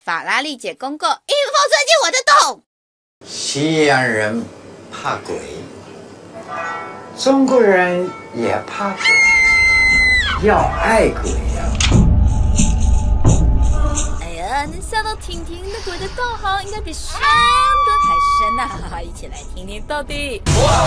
法拉利姐公告：迎风钻进我的洞。 西洋人怕鬼，中国人也怕鬼，要爱鬼呀。 哎呀，能吓到婷婷的鬼的道行应该比山都还深呐！一起来听听到底。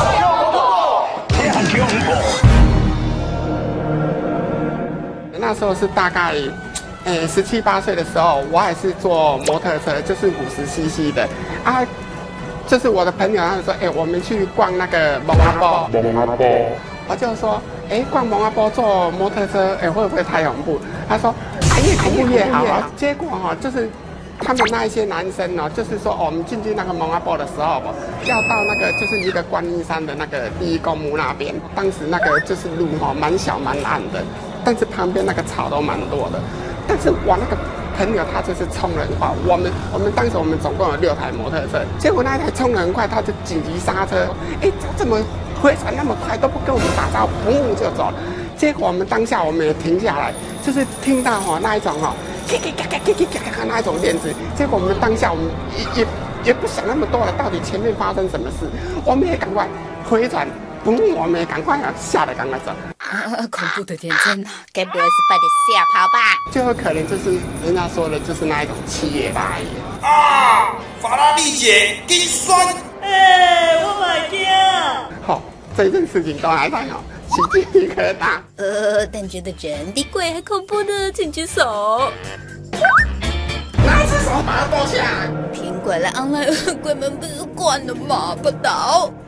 那时候是大概，17、18岁的时候，我还是坐摩托车，就是50cc 的啊。就是我的朋友他们说，我们去逛那个蒙阿波。我就说，逛蒙阿波坐摩托车，会不会太恐怖？他说，越恐怖越好啊。结果就是他们那一些男生就是说，我们进去那个蒙阿波的时候，要到那个就是一个观音山的那个第一公墓那边，当时那个就是路蛮小蛮暗的，但是旁边那个草都蛮多的。但是我那个朋友他就是冲得很快，我们当时我们总共有6台摩托车，结果那一台冲得很快，他就紧急刹车，怎么回转那么快都不跟我们打招呼，砰就走了。结果我们当下我们也停下来，就是听到那一种那一种链子，结果我们当下我们也不想那么多了，到底前面发生什么事，我们也赶快回转。我们也赶快吓得赶快走。 恐怖的天真啊，该不会是把你吓跑吧？ 最后可能就是人家说的，就是那一种7爷8爷啊！法拉利姐跟酸， 我买掉。 这件事情都还在起鸡皮疙瘩。 但觉得人比鬼还恐怖呢，请举手。 拿只手把它抱起来。 骗鬼来 online，鬼门不是关了吗？不倒。